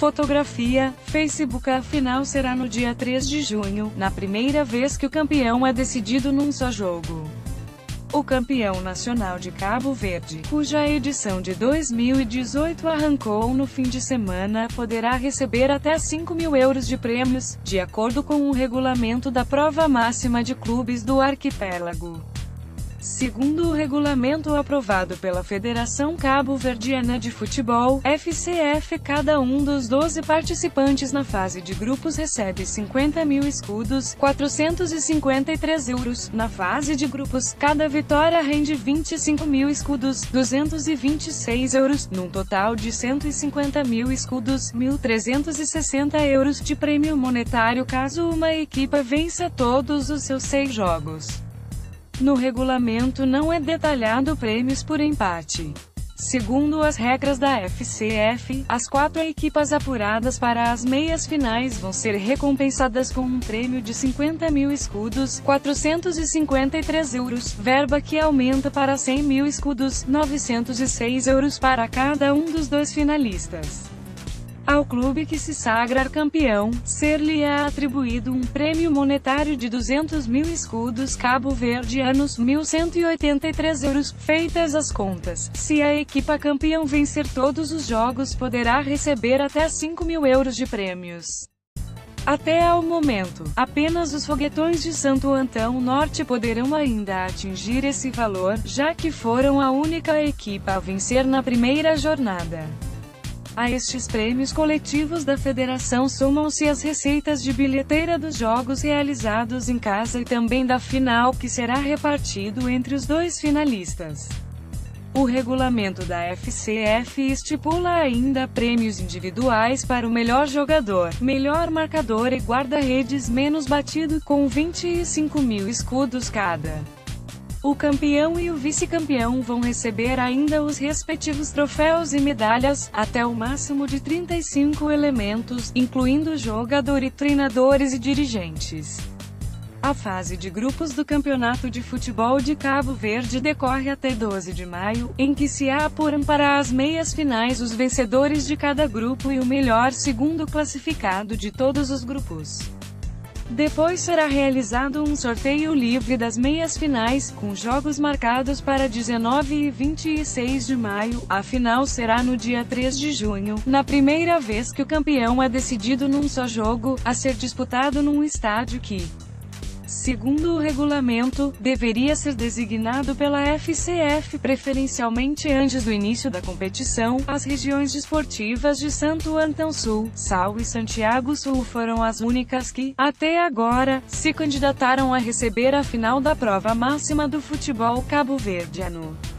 Fotografia, Facebook. A final será no dia 3 de junho, na primeira vez que o campeão é decidido num só jogo. O campeão nacional de Cabo Verde, cuja edição de 2018 arrancou no fim de semana, poderá receber até 5.000 euros de prêmios, de acordo com o regulamento da prova máxima de clubes do arquipélago. Segundo o regulamento aprovado pela Federação Cabo-Verdiana de Futebol, FCF, cada um dos 12 participantes na fase de grupos recebe 50.000 escudos, 453 euros. Na fase de grupos, cada vitória rende 25.000 escudos, 226 euros, num total de 150.000 escudos, 1.360 euros de prêmio monetário caso uma equipa vença todos os seus 6 jogos. No regulamento não é detalhado prêmios por empate. Segundo as regras da FCF, as 4 equipas apuradas para as meias finais vão ser recompensadas com um prêmio de 50.000 escudos, 453 euros, verba que aumenta para 100.000 escudos, 906 euros para cada um dos 2 finalistas. Ao clube que se sagrar campeão, ser-lhe-á atribuído um prêmio monetário de 200.000 escudos cabo-verdianos, 1.183 euros. Feitas as contas, se a equipa campeão vencer todos os jogos, poderá receber até 5.000 euros de prêmios. Até ao momento, apenas os Foguetões de Santo Antão Norte poderão ainda atingir esse valor, já que foram a única equipa a vencer na primeira jornada. A estes prêmios coletivos da federação somam-se as receitas de bilheteira dos jogos realizados em casa e também da final, que será repartido entre os 2 finalistas. O regulamento da FCF estipula ainda prêmios individuais para o melhor jogador, melhor marcador e guarda-redes menos batido, com 25.000 escudos cada. O campeão e o vice-campeão vão receber ainda os respectivos troféus e medalhas, até o máximo de 35 elementos, incluindo jogador e treinadores e dirigentes. A fase de grupos do Campeonato de Futebol de Cabo Verde decorre até 12 de maio, em que se apuram para as meias finais os vencedores de cada grupo e o melhor segundo classificado de todos os grupos. Depois será realizado um sorteio livre das meias finais, com jogos marcados para 19 e 26 de maio. A final será no dia 3 de junho, na primeira vez que o campeão é decidido num só jogo, a ser disputado num estádio que, segundo o regulamento, deveria ser designado pela FCF, preferencialmente antes do início da competição. As regiões desportivas de Santo Antão Sul, Sal e Santiago Sul foram as únicas que, até agora, se candidataram a receber a final da prova máxima do futebol cabo-verdiano.